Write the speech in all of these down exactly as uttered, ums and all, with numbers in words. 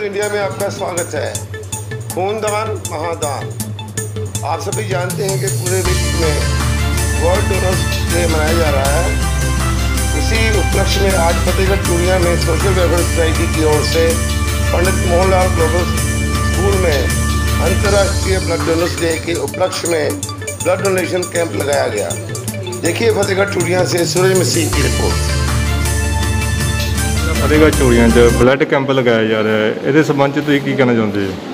India में आपका स्वागत है। खूनदान महादान। आप सभी जानते हैं कि पूरे विश्व में वर्ल्ड डोनर्स डे मनाया जा रहा है। उसी उपलक्ष्य में आज फतेहगढ़ चूड़िया में सोशल वेलफेयर सोसाइटी की ओर से पंडित मोहनलाल ग्लोबल स्कूल में अंतर्राष्ट्रीय ब्लड डोनर्स डे के उपलक्ष्य में ब्लड डोनेशन कैंप लगाया गया। देखिए फतेहगढ़ चूड़िया से सूरज मसीह की रिपोर्ट। फतेहगढ़ चूड़िया ब्लड कैंप लगाया जा रहा है, ये संबंध तुम की कहना चाहते हो?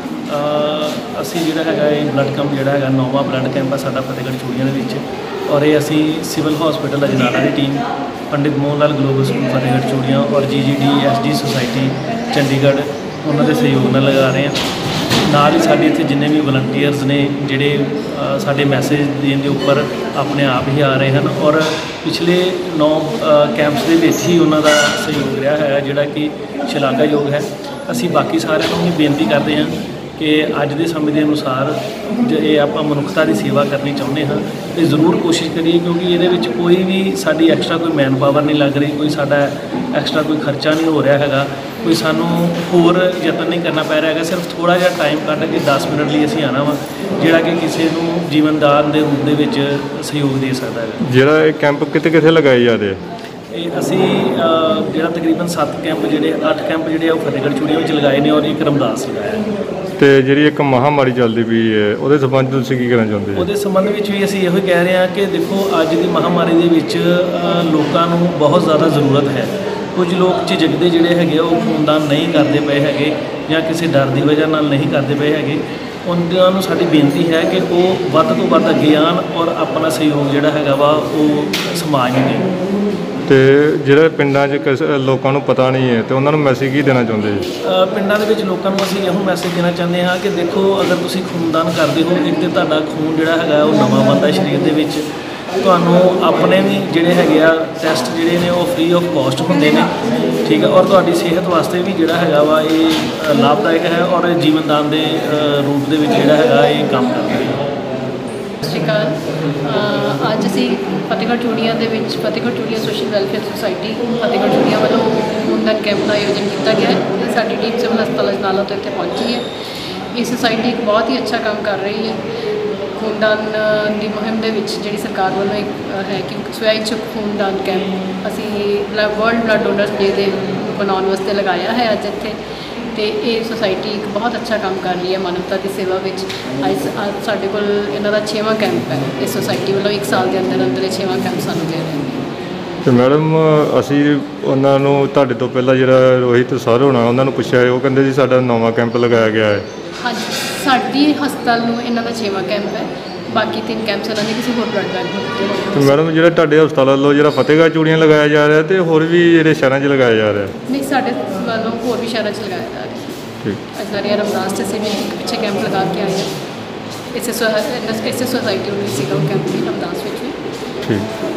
ਅਸੀਂ ਜਿਹੜਾ ਹੈਗਾ ਇਹ ਬਲੱਡ ਕੈਂਪ ਜਿਹੜਾ ਹੈਗਾ ਨੌਵਾਂ ਬਲੱਡ ਕੈਂਪ ਆ ਸਾਡਾ ਫਤਿਹਗੜ੍ਹ ਚੂੜੀਆਂ ਦੇ ਵਿੱਚ, ਔਰ ਇਹ ਅਸੀਂ ਸਿਵਲ ਹਸਪੀਟਲ ਅਜਨਾਲਾ ਦੀ team, Pandit Mohan Lal global school Fatehgarh Churian ਔਰ G G D S D society Chandigarh ਉਹਨਾਂ ਦੇ ਸਹਿਯੋਗ ਨਾਲ ਲਗਾ ਰਹੇ ਹਾਂ। ਨਾਲ ਹੀ ਸਾਡੇ ਇੱਥੇ ਜਿੰਨੇ ਵੀ ਵਲੰਟੀਅਰਸ ਨੇ ਜਿਹੜੇ ਸਾਡੇ ਮੈਸੇਜ ਦੇਣ ਦੇ ਉੱਪਰ ਆਪਣੇ ਆਪ ਹੀ ਆ ਰਹੇ ਹਨ, ਔਰ ਪਿਛਲੇ ਨੌ ਕੈਂਪਸ ਦੇ ਵਿੱਚ ਹੀ ਉਹਨਾਂ ਦਾ ਸਹਿਯੋਗ ਰਿਹਾ ਹੈ ਜਿਹੜਾ ਕਿ ਸ਼ਲਾਘਾਯੋਗ ਹੈ। ਅਸੀਂ ਬਾਕੀ ਸਾਰਿਆਂ ਨੂੰ ਵੀ ਬੇਨਤੀ ਕਰਦੇ ਹਾਂ ਕਿ ਅੱਜ ਦੇ ਸਮੇਂ ਦੇ ਅਨੁਸਾਰ ਜੇ ਆਪਾਂ ਮਨੁੱਖਤਾ ਦੀ ਸੇਵਾ ਕਰਨੀ ਚਾਹੁੰਦੇ ਹਾਂ ਤਾਂ ਜ਼ਰੂਰ ਕੋਸ਼ਿਸ਼ ਕਰੀਏ, ਕਿਉਂਕਿ ਇਹਦੇ ਵਿੱਚ ਕੋਈ ਵੀ ਸਾਡੀ ਐਕਸਟਰਾ ਕੋਈ ਮੈਨ ਪਾਵਰ ਨਹੀਂ ਲੱਗ ਰਹੀ, ਕੋਈ ਸਾਡਾ ਐਕਸਟਰਾ ਕੋਈ ਖਰਚਾ ਨਹੀਂ ਹੋ ਰਿਹਾ ਹੈਗਾ, ਕੋਈ ਸਾਨੂੰ ਹੋਰ ਯਤਨ ਨਹੀਂ ਕਰਨਾ ਪੈ ਰਿਹਾ ਹੈਗਾ। ਸਿਰਫ ਥੋੜ੍ਹਾ ਜਿਹਾ ਟਾਈਮ ਕੱਢ ਕੇ ਦਸ ਮਿੰਟ ਲਈ ਅਸੀਂ ਆਉਣਾ ਵਾ, ਜਿਹੜਾ ਕਿ ਕਿਸੇ ਨੂੰ ਜੀਵਨਦਾਨ ਦੇ ਰੂਪ ਦੇ ਵਿੱਚ ਸਹਿਯੋਗ ਦੇ ਸਕਦਾ ਹੈ। ਜਿਹੜਾ ਇਹ ਕੈਂਪ ਕਿੱਥੇ ਕਿੱਥੇ ਲਗਾਏ ਜਾ ਰਹੇ? ਇਹ ਅਸੀਂ ਜਿਹੜਾ ਤਕਰੀਬਨ ਸੱਤ ਕੈਂਪ ਜਿਹੜੇ ਅੱਠ ਕੈਂਪ ਜਿਹੜੇ ਆ ਉਹ ਫਤਿਹਗੜ੍ਹ ਚੂੜੀਆਂ ਵਿੱਚ ਲਗਾਏ ਨੇ, ਔਰ ਇੱਕ ਰਮਦਾਸ ਲਗਾਇਆ। ਤੇ ਜਿਹੜੀ ਇੱਕ ਮਹਾਮਾਰੀ ਚੱਲਦੀ ਪਈ ਹੈ ਉਹਦੇ ਸੰਬੰਧ ਤੁਸੀਂ ਕੀ ਕਹਿਣਾ ਚਾਹੁੰਦੇ ਹੋ? ਉਹਦੇ ਸੰਬੰਧ ਵਿੱਚ ਵੀ ਅਸੀਂ ਇਹੋ ਹੀ ਕਹਿ ਰਹੇ ਹਾਂ ਕਿ ਦੇਖੋ ਅੱਜ ਦੀ ਮਹਾਮਾਰੀ ਦੇ ਵਿੱਚ ਲੋਕਾਂ ਨੂੰ ਬਹੁਤ ਜ਼ਿਆਦਾ ਜ਼ਰੂਰਤ ਹੈ। ਕੁਝ ਲੋਕ ਝਿਜਕਦੇ ਜਿਹੜੇ ਹੈਗੇ ਉਹ ਖੂਨਦਾਨ ਨਹੀਂ ਕਰਦੇ ਪਏ ਹੈਗੇ ਜਾਂ ਕਿਸੇ ਡਰ ਦੀ ਵਜ੍ਹਾ ਨਾਲ ਨਹੀਂ ਕਰਦੇ ਪਏ ਹੈਗੇ। ਉਹਨਾਂ ਨੂੰ ਸਾਡੀ ਬੇਨਤੀ ਹੈ ਕਿ ਉਹ ਵੱਧ ਤੋਂ ਵੱਧ ਅੱਗੇ ਆਉਣ ਔਰ ਆਪਣਾ ਸਹਿਯੋਗ ਜਿਹੜਾ ਹੈਗਾ ਵਾ ਉਹ ਸਮਾਜ ਨੂੰ ਦੇਣ। ਤੇ ਜਿਹੜੇ ਪਿੰਡਾਂ 'ਚ ਕਿਸ ਲੋਕਾਂ ਨੂੰ ਪਤਾ ਨਹੀਂ ਹੈ ਤੇ ਉਹਨਾਂ ਨੂੰ ਮੈਸੇਜ ਕੀ ਦੇਣਾ ਚਾਹੁੰਦੇ ਜੀ? ਪਿੰਡਾਂ ਦੇ ਵਿੱਚ ਲੋਕਾਂ ਨੂੰ ਅਸੀਂ ਇਹੋ ਮੈਸੇਜ ਦੇਣਾ ਚਾਹੁੰਦੇ ਹਾਂ ਕਿ ਦੇਖੋ ਅਗਰ ਤੁਸੀਂ ਖੂਨਦਾਨ ਕਰਦੇ ਹੋ, ਇੱਕ ਤਾਂ ਤੁਹਾਡਾ ਖੂਨ ਜਿਹੜਾ ਹੈਗਾ ਉਹ ਨਵਾਂ ਬਣਦਾ ਸਰੀਰ ਦੇ ਵਿੱਚ, ਤੁਹਾਨੂੰ ਆਪਣੇ ਵੀ ਜਿਹੜੇ ਹੈਗੇ ਆ ਟੈਸਟ ਜਿਹੜੇ ਨੇ ਉਹ ਫ੍ਰੀ ਆਫ ਕਾਸਟ ਹੁੰਦੇ ਨੇ, ਠੀਕ ਹੈ, ਔਰ ਤੁਹਾਡੀ ਸਿਹਤ ਵਾਸਤੇ ਵੀ ਜਿਹੜਾ ਹੈਗਾ ਵਾ ਇਹ ਲਾਭਦਾਇਕ ਹੈ ਔਰ ਜੀਵਨਦਾਨ ਦੇ ਰੂਪ ਦੇ ਵਿੱਚ ਜਿਹੜਾ ਹੈਗਾ ਇਹ ਕੰਮ ਕਰਦਾ ਹੈ। ਸਤਿ ਸ਼੍ਰੀ ਅਕਾਲ। ਅੱਜ ਅਸੀਂ ਫਤਿਹਗੜ੍ਹ ਚੂੜੀਆਂ ਦੇ ਵਿੱਚ Fatehgarh Churian social welfare society Fatehgarh Churian ਵੱਲੋਂ ਖੂਨਦਾਨ ਕੈਂਪ ਦਾ ਆਯੋਜਨ ਕੀਤਾ ਗਿਆ ਹੈ। ਸਾਡੀ ਟੀਮ ਸਿਵਲ ਹਸਪਤਾਲ ਅਜਨਾਲਾ ਤੋਂ ਇੱਥੇ ਪਹੁੰਚੀ ਹੈ। ਇਹ ਸੁਸਾਇਟੀ ਇੱਕ ਬਹੁਤ ਹੀ ਅੱਛਾ ਕੰਮ ਕਰ ਰਹੀ ਹੈ। ਖੂਨਦਾਨ ਦੀ ਮੁਹਿੰਮ ਦੇ ਵਿੱਚ ਜਿਹੜੀ ਸਰਕਾਰ ਵੱਲੋਂ ਇੱਕ ਹੈ ਕਿ ਸਵੈ ਇੱਛੁਕ ਖੂਨਦਾਨ ਕੈਂਪ ਅਸੀਂ ਵਰਲਡ ਬਲੱਡ ਡੋਨਰਸ ਡੇ ਦੇ ਮਨਾਉਣ ਵਾਸਤੇ ਲਗਾਇਆ ਹੈ ਅੱਜ ਇੱਥੇ, ਅਤੇ ਇਹ ਸੁਸਾਇਟੀ ਇੱਕ ਬਹੁਤ ਅੱਛਾ ਕੰਮ ਕਰ ਰਹੀ ਹੈ ਮਾਨਵਤਾ ਦੀ ਸੇਵਾ ਵਿੱਚ। ਅੱਜ ਸਾਡੇ ਕੋਲ ਇਹਨਾਂ ਦਾ ਛੇਵਾਂ ਕੈਂਪ ਹੈ। ਇਸ ਸੁਸਾਇਟੀ ਵੱਲੋਂ ਇੱਕ ਸਾਲ ਦੇ ਅੰਦਰ ਅੰਦਰ ਇਹ ਛੇਵਾਂ ਕੈਂਪ ਸਾਨੂੰ ਦੇ ਰਹੇ ਨੇ। ਅਤੇ ਮੈਡਮ ਅਸੀਂ ਉਹਨਾਂ ਨੂੰ ਤੁਹਾਡੇ ਤੋਂ ਪਹਿਲਾਂ ਜਿਹੜਾ ਰੋਹਿਤ ਸਰ ਹੋਣਾ ਉਹਨਾਂ ਨੂੰ ਪੁੱਛਿਆ, ਉਹ ਕਹਿੰਦੇ ਜੀ ਸਾਡਾ ਨਵਾਂ ਕੈਂਪ ਲਗਾਇਆ ਗਿਆ ਹੈ। ਹਾਂਜੀ, ਸਾਡੀ ਹਸਪਤਾਲ ਨੂੰ ਇਹਨਾਂ ਦਾ ਛੇਵਾਂ ਕੈਂਪ ਹੈ। ਬਾਕੀ ਤਿੰਨ ਕੈਂਪਸ ਇਹਨਾਂ ਨੇ ਕਿਸੇ ਹੋਰ ਬਲੱਡ ਬੈਂਕ ਨੂੰ ਦਿੱਤੇ ਹੋਏ। ਅਤੇ ਮੈਡਮ ਜਿਹੜਾ ਤੁਹਾਡੇ ਹਸਪਤਾਲ ਵੱਲੋਂ ਜਿਹੜਾ ਫਤਿਹਗੜ੍ਹ ਚੂੜੀਆਂ ਲਗਾਇਆ ਜਾ ਰਿਹਾ ਅਤੇ ਹੋਰ ਵੀ ਜਿਹੜੇ ਸ਼ਹਿਰਾਂ 'ਚ ਲਗਾਇਆ ਜਾ ਰਿਹਾ? ਨਹੀਂ, ਸਾਡੇ ਵੱਲੋਂ ਹੋਰ ਵੀ ਸ਼ਹਿਰਾਂ 'ਚ ਲਗਾਇਆ ਜਾ ਰਿਹਾ। ਠੀਕ। ਅਜਨਾਲਾ ਰਮਦਾਸ 'ਚ ਅਸੀਂ ਵੀ ਇੱਕ ਪਿੱਛੇ ਕੈਂਪ ਲਗਾ ਕੇ ਆਏ ਹਾਂ। ਇਸੇ ਇਸੇ ਸੁਸਾਇਟੀ ਨੂੰ ਵੀ ਸੀਗਾ ਉਹ ਕੈਂਪ ਵੀ ਰਮਦਾਸ ਵਿੱਚ ਵੀ। ਠੀਕ।